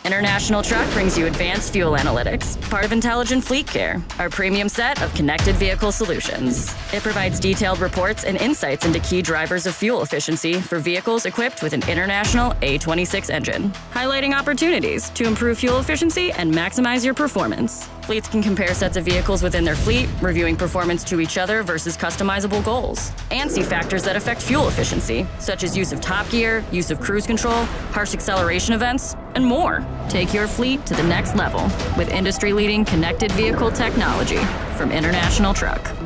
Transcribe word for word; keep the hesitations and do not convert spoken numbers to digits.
International Truck brings you advanced fuel analytics, part of Intelligent Fleet Care, our premium set of connected vehicle solutions. It provides detailed reports and insights into key drivers of fuel efficiency for vehicles equipped with an International A twenty-six engine, highlighting opportunities to improve fuel efficiency and maximize your performance. Fleets can compare sets of vehicles within their fleet, reviewing performance to each other versus customizable goals, and see factors that affect fuel efficiency, such as use of top gear, use of cruise control, harsh acceleration events, and more. Take your fleet to the next level with industry-leading connected vehicle technology from International Truck.